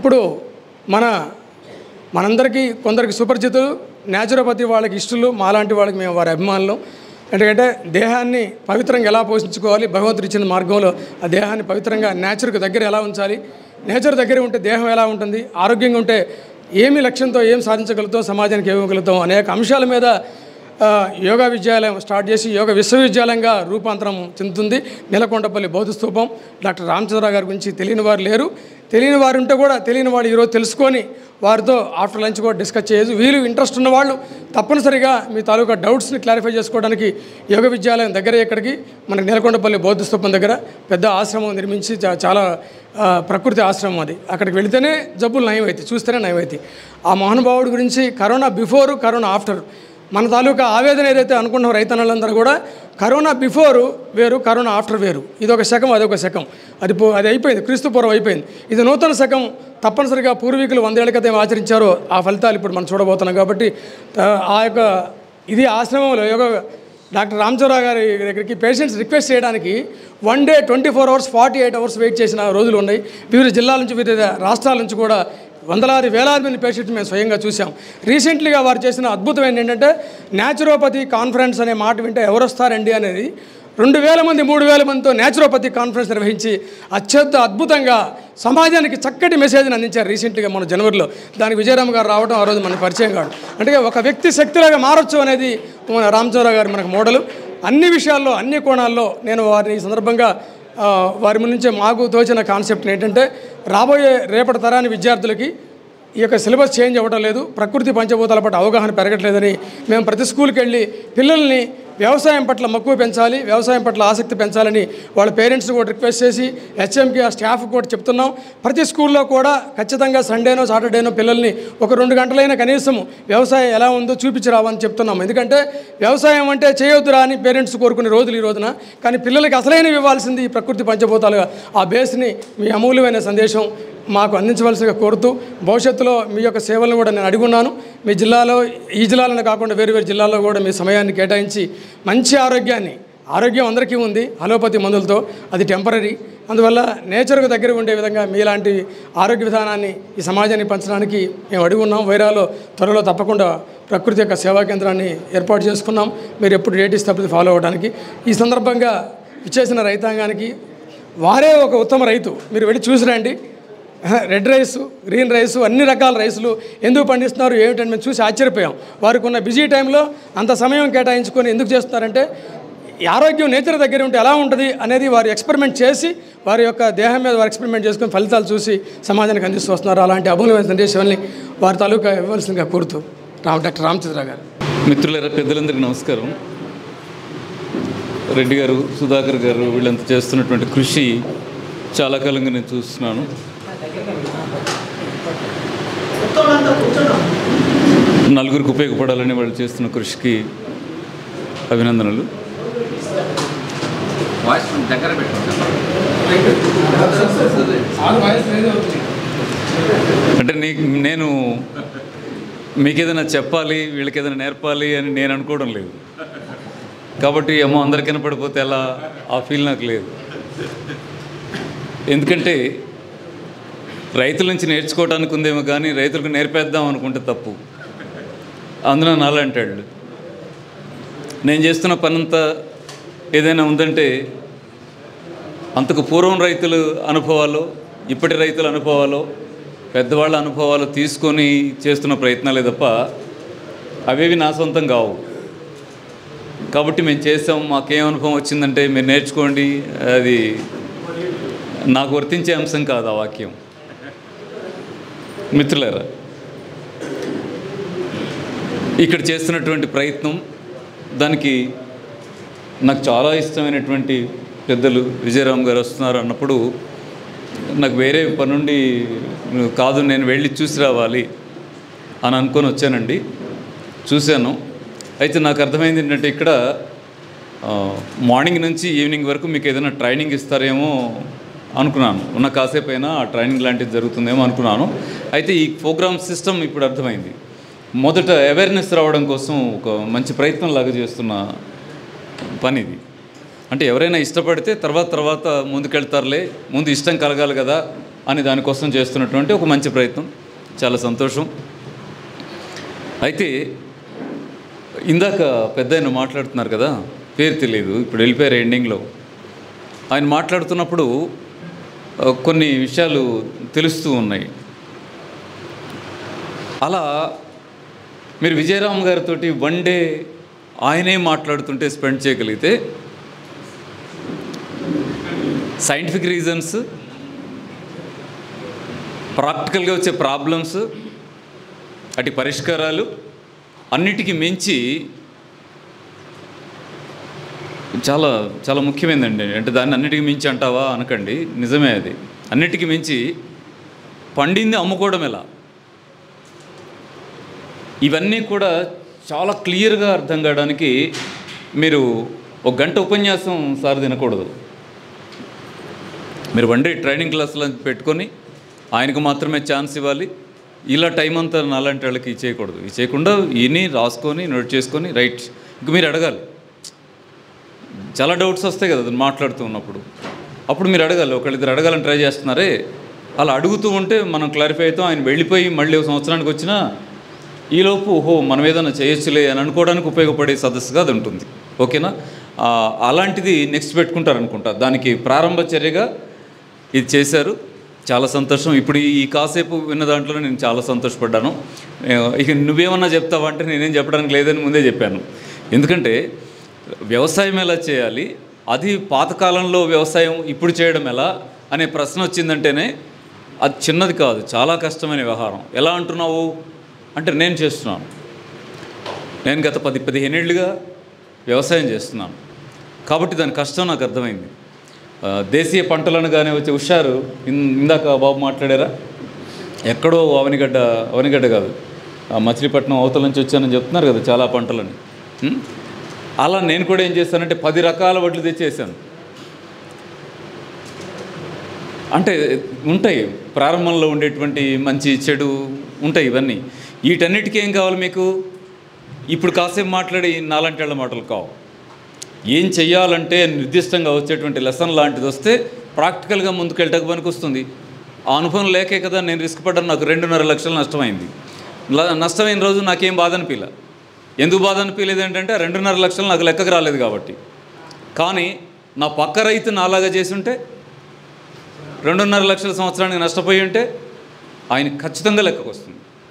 ఇప్పుడు మనందరికీ కొందరికి సుపరిచితులు, న్యాచురోపతి వాళ్ళకి ఇష్టలు, మాలాంటి వాళ్ళకి మేము వారి అభిమానులు. ఎందుకంటే దేహాన్ని పవిత్రంగా ఎలా పోషించుకోవాలి, భగవంతుడు ఇచ్చిన మార్గంలో ఆ దేహాన్ని పవిత్రంగా నేచర్కి దగ్గర ఎలా ఉంచాలి, నేచర్ దగ్గర ఉంటే దేహం ఎలా ఉంటుంది, ఆరోగ్యంగా ఉంటే ఏమి లక్ష్యంతో ఏం సాధించగలుగుతాం, సమాజానికి ఏమిగలుగుతాం అనేక అంశాల మీద యోగా విద్యాలయం స్టార్ట్ చేసి యోగ విశ్వవిద్యాలయంగా రూపాంతరం చెందుతుంది. నెలకొండపల్లి బౌద్ధ స్తూపం. డాక్టర్ రామచంద్రరావు గారి గురించి తెలియని వారు లేరు. తెలియని వారు ఉంటే కూడా తెలియని వాళ్ళు ఈరోజు తెలుసుకొని వారితో ఆఫ్టర్ లంచ్ కూడా డిస్కస్ చేయొచ్చు. వీళ్ళు ఇంట్రెస్ట్ ఉన్నవాళ్ళు తప్పనిసరిగా మీ తాలూకా డౌట్స్ని క్లారిఫై చేసుకోవడానికి యోగ విద్యాలయం దగ్గర ఇక్కడికి మనకి నెలకొండపల్లి బౌద్ధ స్తూపం దగ్గర పెద్ద ఆశ్రమం నిర్మించి చాలా ప్రకృతి ఆశ్రమం అది. అక్కడికి వెళితేనే జబ్బులు నయమవుతాయి, చూస్తేనే నయమవుతాయి. ఆ మహానుభావుడి గురించి కరోనా బిఫోరు, కరోనా ఆఫ్టర్ మన తాలూకా ఆవేదన ఏదైతే అనుకున్న రైతన్నలందరూ కూడా కరోనా బిఫోరు వేరు, కరోనా ఆఫ్టర్ వేరు. ఇదొక శకం, అదొక శకం. అది అయిపోయింది, క్రీస్తు పూర్వం అయిపోయింది. ఇది నూతన శకం. తప్పనిసరిగా పూర్వీకులు 100 ఏళ్ల క్రితం ఆచరించారో ఆ ఫలితాలు ఇప్పుడు మనం చూడబోతున్నాం. కాబట్టి ఆ యొక్క ఇది ఆశ్రమంలో యోగ డాక్టర్ రామచంద్రరావు గారి దగ్గరికి పేషెంట్స్ రిక్వెస్ట్ చేయడానికి 1 డే 24 అవర్స్ 48 అవర్స్ వెయిట్ చేసిన రోజులు ఉన్నాయి. వివిధ జిల్లాల నుంచి, వివిధ రాష్ట్రాల నుంచి కూడా వందలాది వేలాది మంది పేషెంట్స్ మేము స్వయంగా చూసాం. రీసెంట్లీగా వారు చేసిన అద్భుతం ఏంటంటే న్యాచురోపతి కాన్ఫరెన్స్ అనే మాట వింటే ఎవరు వస్తారండి అనేది 2000 మంది 3000 మందితో న్యాచురోపతి కాన్ఫరెన్స్ నిర్వహించి అత్యంత అద్భుతంగా సమాజానికి చక్కటి మెసేజ్ని అందించారు రీసెంట్గా మన జనవరిలో. దానికి విజయరామ్ గారు రావడం ఆ రోజు మనకు పరిచయం కాదు. అంటే ఒక వ్యక్తి శక్తిలాగా మారొచ్చు అనేది మన రామచంద్రరావు గారు మనకు మోడలు. అన్ని విషయాల్లో, అన్ని కోణాల్లో నేను వారిని ఈ సందర్భంగా వారి నుంచే మాకు తోచిన కాన్సెప్ట్ ఏంటంటే రాబోయే రేపటి తరాని విద్యార్థులకి ఈ యొక్క సిలబస్ చేంజ్ అవ్వడం లేదు, ప్రకృతి పంచభూతాల పట్ల అవగాహన పెరగట్లేదని మేము ప్రతి స్కూల్కి వెళ్ళి పిల్లల్ని వ్యవసాయం పట్ల మక్కువ పెంచాలి, వ్యవసాయం పట్ల ఆసక్తి పెంచాలని వాళ్ళ పేరెంట్స్ కూడా రిక్వెస్ట్ చేసి హెచ్ఎంకి ఆ స్టాఫ్ కూడా చెప్తున్నాం. ప్రతి స్కూల్లో కూడా ఖచ్చితంగా సండేనో సాటర్డేనో పిల్లల్ని ఒక 2 గంటలైనా కనీసం వ్యవసాయం ఎలా ఉందో చూపించి రావని చెప్తున్నాం. ఎందుకంటే వ్యవసాయం అంటే చేయొద్దురా అని పేరెంట్స్ కోరుకునే రోజులు ఈ రోజున. కానీ పిల్లలకి అసలైనవి ఇవ్వాల్సింది ఈ ప్రకృతి పంచభూతాలుగా ఆ బేస్ని మీ అమూల్యమైన సందేశం మాకు అందించవలసిగా కోరుతూ భవిష్యత్తులో మీ యొక్క సేవలను కూడా నేను అడుగున్నాను. మీ జిల్లాలో, ఈ జిల్లాలోనే కాకుండా వేరు వేరు జిల్లాల్లో కూడా మీ సమయాన్ని కేటాయించి మంచి ఆరోగ్యం అందరికీ ఉంది అలోపతి మందులతో, అది టెంపరీ. అందువల్ల నేచర్కు దగ్గర ఉండే విధంగా మీలాంటి ఆరోగ్య విధానాన్ని ఈ సమాజాన్ని పంచడానికి మేము అడుగున్నాం. వైరాలో త్వరలో తప్పకుండా ప్రకృతి యొక్క సేవా కేంద్రాన్ని ఏర్పాటు చేసుకున్నాం. మీరు ఎప్పుడు డేట్ ఇస్తే అప్పుడు ఫాలో అవ్వడానికి. ఈ సందర్భంగా ఇచ్చేసిన రైతాంగానికి వారే ఒక ఉత్తమ రైతు. మీరు వెళ్ళి చూసిరండి. రెడ్ రైసు, గ్రీన్ రైసు, అన్ని రకాల రైసులు ఎందుకు పండిస్తున్నారు ఏమిటని మేము చూసి ఆశ్చర్యపోయాం. వారికి ఉన్న బిజీ టైంలో అంత సమయం కేటాయించుకొని ఎందుకు చేస్తున్నారంటే ఆరోగ్యం నేచర్ దగ్గర ఉంటే ఎలా ఉంటుంది అనేది వారు ఎక్స్పెరిమెంట్ చేసి వారి యొక్క దేహం మీద వారు ఎక్స్పెరిమెంట్ చేసుకొని ఫలితాలు చూసి సమాజానికి అందిస్తూ వస్తున్నారు. అలాంటి అమూల్యమైన సందేశాన్ని వారి తాలూకా ఇవ్వాల్సిందిగా కోరుతూ డాక్టర్ రామచంద్రరావు గారు. మిత్రులారా, పెద్దలందరికీ నమస్కారం. రెడ్డి గారు, సుధాకర్ గారు వీళ్ళంతా చేస్తున్నటువంటి కృషి చాలా కాలంగా నేను చూస్తున్నాను. నలుగురికి ఉపయోగపడాలని వాళ్ళు చేస్తున్న కృషికి అభినందనలు. అంటే నేను మీకు ఏదైనా చెప్పాలి, వీళ్ళకి ఏదైనా నేర్పాలి అని నేను అనుకోవడం లేదు. కాబట్టి ఏమో అందరికీ వినపడిపోతే ఎలా, ఆ ఫీల్ నాకు లేదు. ఎందుకంటే రైతుల నుంచి నేర్చుకోవడానికి ఉందేమో కానీ రైతులకు నేర్పేద్దాం అనుకుంటే తప్పు. అందులో నాలంటాడు నేను చేస్తున్న పనంతా ఏదైనా ఉందంటే అంతకు పూర్వం రైతుల అనుభవాలు, ఇప్పటి రైతుల అనుభవాలు, పెద్దవాళ్ళ అనుభవాలు తీసుకొని చేస్తున్న ప్రయత్నాలే తప్ప అవేవి నా సొంతం కావు. కాబట్టి మేము చేసాం, మాకేం అనుభవం వచ్చిందంటే మీరు నేర్చుకోండి, అది నాకు వర్తించే అంశం కాదు ఆ వాక్యం. మిత్రులారా, ఇక్కడ చేస్తున్నటువంటి ప్రయత్నం, దానికి నాకు చాలా ఇష్టమైనటువంటి పెద్దలు విజయరామ్ గారు వస్తున్నారు అన్నప్పుడు నాకు వేరే పనుండి కాదు, నేను వెళ్ళి చూసి రావాలి అని అనుకొని వచ్చానండి. చూశాను. అయితే నాకు అర్థమైంది ఏంటంటే ఇక్కడ మార్నింగ్ నుంచి ఈవినింగ్ వరకు మీకు ఏదైనా ట్రైనింగ్ ఇస్తారేమో అనుకున్నాను. ఉన్న కాసేపు అయినా ఆ ట్రైనింగ్ లాంటిది జరుగుతుందేమో అనుకున్నాను. అయితే ఈ ప్రోగ్రామ్ సిస్టమ్ ఇప్పుడు అర్థమైంది. మొదట అవేర్నెస్ రావడం కోసం ఒక మంచి ప్రయత్నం లాగా చేస్తున్న పని ఇది. అంటే ఎవరైనా ఇష్టపడితే తర్వాత ముందుకెళ్తారులే, ముందు ఇష్టం కలగాలి కదా, అని దానికోసం చేస్తున్నటువంటి ఒక మంచి ప్రయత్నం. చాలా సంతోషం. అయితే ఇందాక పెద్దాయన మాట్లాడుతున్నారు కదా, పేరు తెలియదు, ఇప్పుడు వెళ్ళిపోయారు ఎండింగ్లో. ఆయన మాట్లాడుతున్నప్పుడు కొన్ని విషయాలు తెలుస్తూ ఉన్నాయి. అలా మీరు విజయరామ్ గారితో వన్ డే ఆయనే మాట్లాడుతుంటే స్పెండ్ చేయగలిగితే సైంటిఫిక్ రీజన్స్, ప్రాక్టికల్గా వచ్చే ప్రాబ్లమ్స్, అటు పరిష్కారాలు అన్నిటికీ మించి చాలా చాలా ముఖ్యమైనదండి. అంటే దాన్ని అన్నిటికీ మించి అంటావా అనకండి, నిజమే అది. అన్నిటికీ మించి పండింది అమ్ముకోవడం ఎలా, ఇవన్నీ కూడా చాలా క్లియర్గా అర్థం కావడానికి మీరు ఒక గంట ఉపన్యాసం సార్ తినకూడదు. మీరు వన్ డే ట్రైనింగ్ క్లాసులు పెట్టుకొని ఆయనకు మాత్రమే ఛాన్స్ ఇవ్వాలి. ఇలా టైం అంతా నాలాంటి వాళ్ళకి ఇచ్చేయకూడదు. ఇచ్చేయకుండా ఈయన్ని రాసుకొని నోట్ చేసుకొని రైట్ ఇంక మీరు అడగాలి. చాలా డౌట్స్ వస్తాయి కదా అది మాట్లాడుతూ ఉన్నప్పుడు. అప్పుడు మీరు అడగాలి. ఒకళ్ళిద్దరు అడగాలని ట్రై చేస్తున్నారే, అలా అడుగుతూ ఉంటే మనం క్లారిఫై అవుతాం. ఆయన వెళ్ళిపోయి మళ్ళీ సంవత్సరానికి వచ్చినా ఈలోపు ఓహో మనం ఏదైనా చేయొచ్చులే అని అనుకోవడానికి ఉపయోగపడే సదస్సుగా అది ఉంటుంది. ఓకేనా? అలాంటిది నెక్స్ట్ పెట్టుకుంటారనుకుంటా. దానికి ప్రారంభ చర్యగా ఇది చేశారు. చాలా సంతోషం. ఇప్పుడు ఈ కాసేపు విన్న దాంట్లో నేను చాలా సంతోషపడ్డాను. ఇక నువ్వేమన్నా చెప్తావా అంటే నేనేం చెప్పడానికి లేదని ముందే చెప్పాను. ఎందుకంటే వ్యవసాయం ఎలా చేయాలి, అది పాతకాలంలో వ్యవసాయం ఇప్పుడు చేయడం ఎలా అనే ప్రశ్న వచ్చిందంటేనే అది చిన్నది కాదు, చాలా కష్టమైన వ్యవహారం. ఎలా అంటున్నావు అంటే నేను చేస్తున్నాను. నేను గత 10-15 ఏళ్ళుగా వ్యవసాయం చేస్తున్నాను కాబట్టి దాని కష్టం నాకు అర్థమైంది. దేశీయ పంటలనుగానే వచ్చే హుషారు ఇందాక బాబు మాట్లాడారా, ఎక్కడో అవనిగడ్డ కాదు, మచిలీపట్నం అవతల నుంచి వచ్చానని చెప్తున్నారు కదా చాలా పంటలని. అలా నేను కూడా ఏం చేశానంటే 10 రకాల వడ్లు తెచ్చేసాను. అంటే ఉంటాయి ప్రారంభంలో ఉండేటువంటి మంచి చెడు ఉంటాయి. ఇవన్నీ వీటన్నిటికీ ఏం కావాలి మీకు? ఇప్పుడు కాసేపు మాట్లాడి నాలాంటి వాళ్ళ మాటలు కావు. ఏం చెయ్యాలంటే నిర్దిష్టంగా వచ్చేటువంటి లెసన్ లాంటిది వస్తే ప్రాక్టికల్గా ముందుకెళ్ళటకు పనికి వస్తుంది. ఆ అనుభవం లేకే కదా నేను రిస్క్ పడ్డాను. నాకు 2.5 లక్షలు నష్టమైంది. నష్టమైన రోజు నాకేం బాధ అనిపించలే. ఎందుకు బాధ అనిపించలేదు ఏంటంటే 2.5 లక్షలు నాకు లెక్కకు రాలేదు కాబట్టి. కానీ నా పక్క రైతు నాలాగా చేసి ఉంటే 2.5 లక్షల సంవత్సరానికి నష్టపోయి ఉంటే ఆయన ఖచ్చితంగా లెక్కకు వస్తుంది.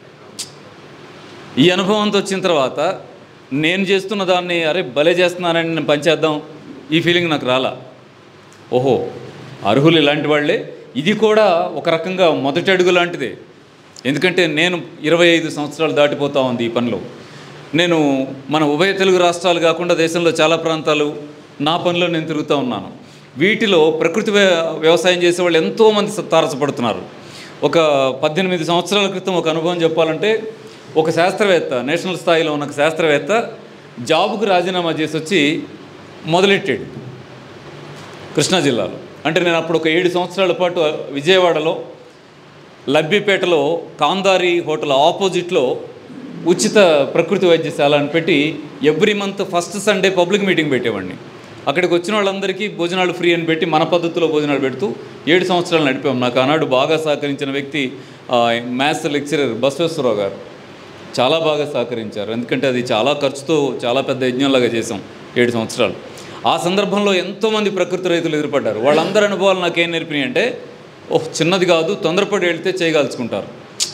ఈ అనుభవంతో వచ్చిన తర్వాత నేను చేస్తున్న దాన్ని అరే భలే చేస్తున్నానని నేను పనిచేద్దాం ఈ ఫీలింగ్ నాకు రాలా. ఓహో అర్హులు ఇలాంటి వాళ్ళే. ఇది కూడా ఒక రకంగా మొదటి అడుగు లాంటిదే. ఎందుకంటే నేను 25 సంవత్సరాలు దాటిపోతూ ఉంది ఈ పనిలో. నేను మన ఉభయ తెలుగు రాష్ట్రాలు కాకుండా దేశంలో చాలా ప్రాంతాలు నా పనిలో నేను తిరుగుతూ ఉన్నాను. వీటిలో ప్రకృతి వ్యవసాయం చేసేవాళ్ళు ఎంతోమంది తారసపడుతున్నారు. ఒక 18 సంవత్సరాల క్రితం ఒక అనుభవం చెప్పాలంటే, ఒక శాస్త్రవేత్త, నేషనల్ స్థాయిలో ఉన్న శాస్త్రవేత్త జాబుకు రాజీనామా చేసి వచ్చి మొదలెట్టాడు కృష్ణా జిల్లాలో. అంటే నేను అప్పుడు ఒక 7 సంవత్సరాల పాటు విజయవాడలో లబ్బిపేటలో కాందారి హోటల్ ఆపోజిట్లో ఉచిత ప్రకృతి వైద్యశాల అని పెట్టి every month first Sunday public meeting పెట్టేవాడిని. అక్కడికి వచ్చిన వాళ్ళందరికీ భోజనాలు ఫ్రీ అని పెట్టి మన పద్ధతిలో భోజనాలు పెడుతూ 7 సంవత్సరాలు నడిపాం. నాకు ఆనాడు బాగా సహకరించిన వ్యక్తి మ్యాథ్స్ లెక్చరర్ బసవేశ్వరరావు గారు చాలా బాగా సహకరించారు. ఎందుకంటే అది చాలా ఖర్చుతో చాలా పెద్ద యజ్ఞంలాగా చేసాం 7 సంవత్సరాలు. ఆ సందర్భంలో ఎంతోమంది ప్రకృతి రైతులు ఎదురుపడ్డారు. వాళ్ళందరి అనుభవాలు నాకేం నేర్పినాయి అంటే, చిన్నది కాదు, తొందరపడి వెళితే చేయగలుచుకుంటారు.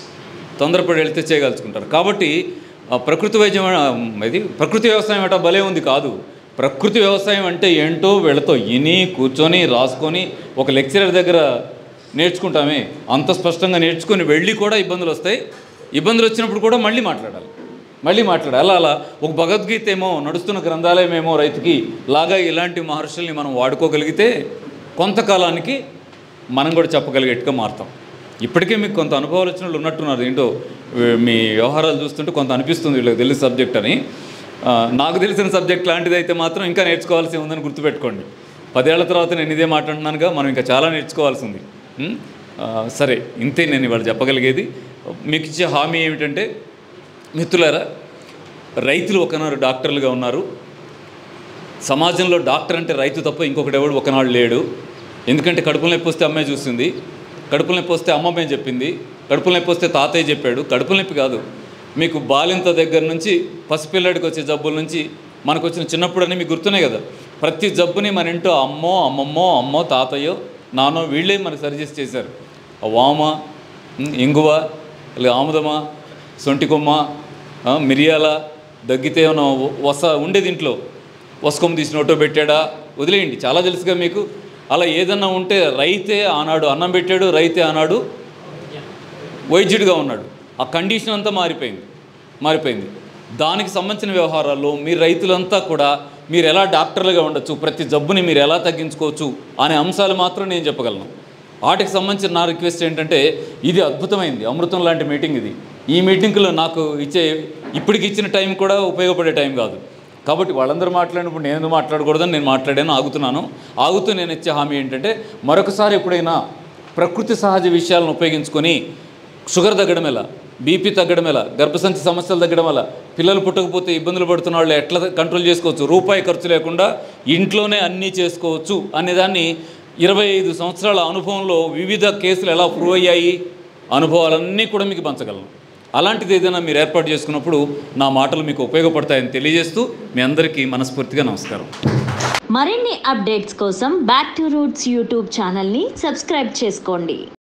కాబట్టి ప్రకృతి వైద్యం ఇది ప్రకృతి వ్యవసాయం అంటే భలే ఉంది కాదు. ప్రకృతి వ్యవసాయం అంటే ఏంటో వీళ్ళతో కూర్చొని రాసుకొని ఒక లెక్చరర్ దగ్గర నేర్చుకుంటామే అంత స్పష్టంగా నేర్చుకొని వెళ్ళి కూడా ఇబ్బందులు వస్తాయి. ఇబ్బందులు వచ్చినప్పుడు కూడా మళ్ళీ మాట్లాడాలి. అలా ఒక భగవద్గీత ఏమో నడుస్తున్న గ్రంథాలయమేమో రైతుకి లాగా ఇలాంటి మహర్షుల్ని మనం వాడుకోగలిగితే కొంతకాలానికి మనం కూడా చెప్పగలిగేట్టుగా మారుతాం. ఇప్పటికే మీకు కొంత అనుభవాలు వచ్చిన వాళ్ళు ఉన్నట్టున్నారు. ఏంటో మీ వ్యవహారాలు చూస్తుంటే కొంత అనిపిస్తుంది వీళ్ళకి తెలిసిన సబ్జెక్ట్ అని. నాకు తెలిసిన సబ్జెక్ట్ లాంటిది అయితే మాత్రం ఇంకా నేర్చుకోవాల్సి ఉందని గుర్తుపెట్టుకోండి. 10 ఏళ్ల తర్వాత నేను ఇదే మాట్లాడుతున్నానుగా, మనం ఇంకా చాలా నేర్చుకోవాల్సి ఉంది. సరే, ఇంతే నేను ఇవాళ చెప్పగలిగేది. మీకు ఇచ్చే హామీ ఏమిటంటే, మిత్రులారా, రైతులు ఒకనాడు డాక్టర్లుగా ఉన్నారు. సమాజంలో డాక్టర్ అంటే రైతు తప్ప ఇంకొకటి ఎవడు ఒకనాడు లేడు. ఎందుకంటే కడుపులో నొప్పి వస్తే అమ్మాయి చూస్తుంది, కడుపుల నొప్పి వస్తే అమ్మమ్మే చెప్పింది, కడుపుల నొప్పి వస్తే తాతయ్య చెప్పాడు. కడుపుల నొప్పి కాదు, మీకు బాలింత దగ్గర నుంచి పసిపిల్లడికి వచ్చే జబ్బుల నుంచి మనకు వచ్చిన చిన్నప్పుడని మీకు గుర్తున్నాయి కదా. ప్రతి జబ్బుని మన ఇంట్లో అమ్మో తాతయ్యో నానో వీళ్ళే మనకు సజెస్ట్ చేశారు. వామ, ఇంగువ, ఆముదమ, సొంటికొమ్మ, మిరియాల, దగ్గితే వస ఉండేది ఇంట్లో, వసకొమ్మ తీసి నోటో పెట్టాడా వదిలేయండి, చాలా తెలుసుగా మీకు. అలా ఏదన్నా ఉంటే రైతే ఆనాడు అన్నం పెట్టాడు, రైతే ఆనాడు వైద్యుడిగా ఉన్నాడు. ఆ కండిషన్ అంతా మారిపోయింది. దానికి సంబంధించిన వ్యవహారాల్లో మీరు రైతులంతా కూడా మీరు ఎలా డాక్టర్లుగా ఉండొచ్చు, ప్రతి జబ్బుని మీరు ఎలా తగ్గించుకోవచ్చు అనే అంశాలు మాత్రం నేను చెప్పగలను. వాటికి సంబంధించిన నా రిక్వెస్ట్ ఏంటంటే, ఇది అద్భుతమైంది, అమృతం లాంటి మీటింగ్ ఇది. ఈ మీటింగ్లో నాకు ఇప్పటికి ఇచ్చిన టైం కూడా ఉపయోగపడే టైం కాదు. కాబట్టి వాళ్ళందరూ మాట్లాడినప్పుడు నేను మాట్లాడకూడదని నేను మాట్లాడాను, ఆగుతూ నేను ఇచ్చే హామీ ఏంటంటే, మరొకసారి ఎప్పుడైనా ప్రకృతి సహజ విషయాలను ఉపయోగించుకొని షుగర్ తగ్గడం ఎలా, బీపీ తగ్గడం ఎలా, గర్భసంచి సమస్యలు తగ్గడం ఎలా, పిల్లలు పుట్టకపోతే ఇబ్బందులు పడుతున్న వాళ్ళు ఎట్లా కంట్రోల్ చేసుకోవచ్చు, రూపాయి ఖర్చు లేకుండా ఇంట్లోనే అన్నీ చేసుకోవచ్చు అనేదాన్ని 25 సంవత్సరాల అనుభవంలో వివిధ కేసులు ఎలా ప్రూవ్ అయ్యాయి అనుభవాలన్నీ కూడా మీకు పంచగలను. అలాంటిది ఏదైనా మీరు ఏర్పాటు చేసుకున్నప్పుడు నా మాటలు మీకు ఉపయోగపడతాయని తెలియజేస్తూ మీ అందరికీ మనస్ఫూర్తిగా నమస్కారం. మరిన్ని అప్డేట్స్ కోసం బ్యాక్ టు రూట్స్ యూట్యూబ్ ఛానల్ని సబ్స్క్రైబ్ చేసుకోండి.